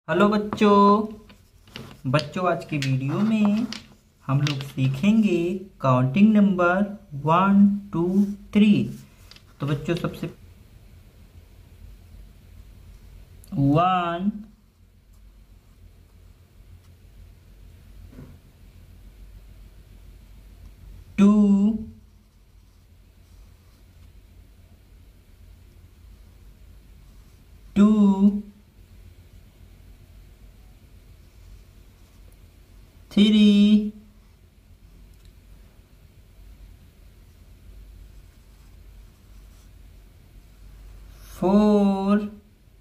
Hello बच्चों आज की वीडियो में हम लोग सीखेंगे काउंटिंग नंबर 1 2 3। तो बच्चों सबसे 1 2 2 3 4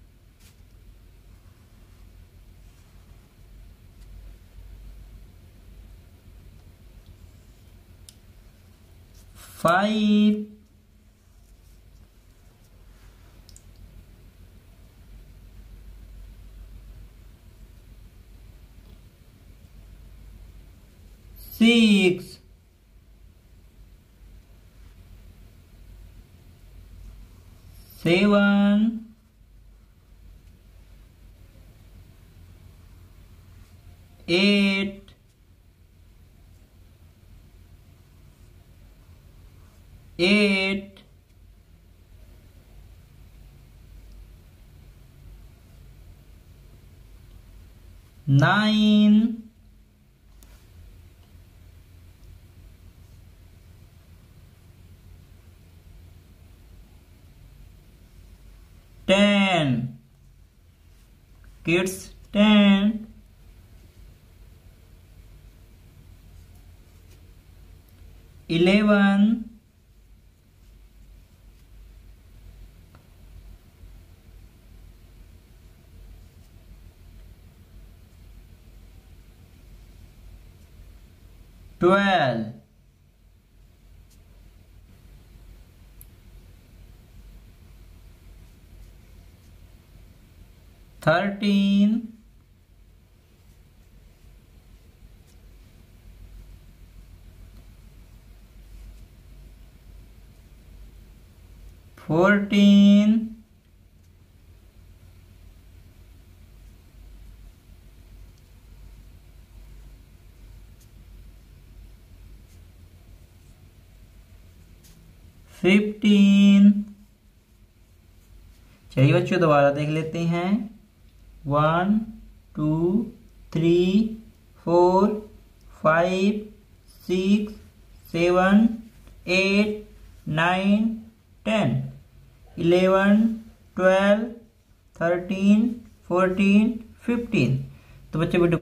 5 6 7 8 8 9 10 kids 10 11 12 13 14 15। चलिए बच्चों दोबारा देख लेते हैं 1 2 3 4 5 6 7 8 9 10 11 12 13 14 15। तो बच्चे वीडियो